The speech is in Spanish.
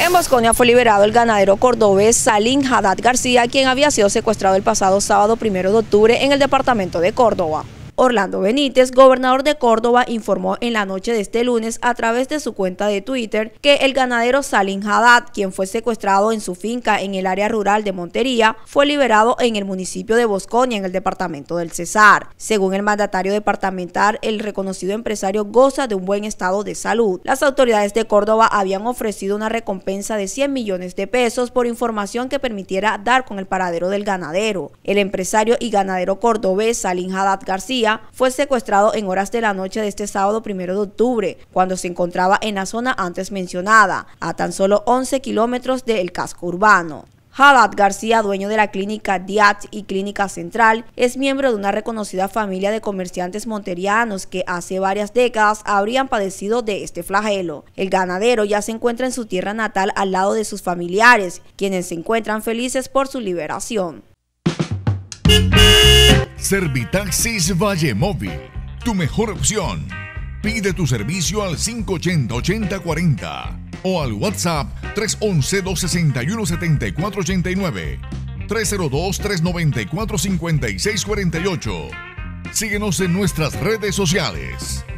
En Bosconia fue liberado el ganadero cordobés Salim Haddad García, quien había sido secuestrado el pasado sábado 1 de octubre en el departamento de Córdoba. Orlando Benítez, gobernador de Córdoba, informó en la noche de este lunes a través de su cuenta de Twitter que el ganadero Salim Haddad, quien fue secuestrado en su finca en el área rural de Montería, fue liberado en el municipio de Bosconia, en el departamento del Cesar. Según el mandatario departamental, el reconocido empresario goza de un buen estado de salud. Las autoridades de Córdoba habían ofrecido una recompensa de 100 millones de pesos por información que permitiera dar con el paradero del ganadero. El empresario y ganadero cordobés Salim Haddad García fue secuestrado en horas de la noche de este sábado 1 de octubre, cuando se encontraba en la zona antes mencionada, a tan solo 11 kilómetros del casco urbano. Haddad García, dueño de la clínica Diat y Clínica Central, es miembro de una reconocida familia de comerciantes monterianos que hace varias décadas habrían padecido de este flagelo. El ganadero ya se encuentra en su tierra natal al lado de sus familiares, quienes se encuentran felices por su liberación. Servitaxis Valle Móvil, tu mejor opción. Pide tu servicio al 580-8040 o al WhatsApp 311-261-7489, 302-394-5648. Síguenos en nuestras redes sociales.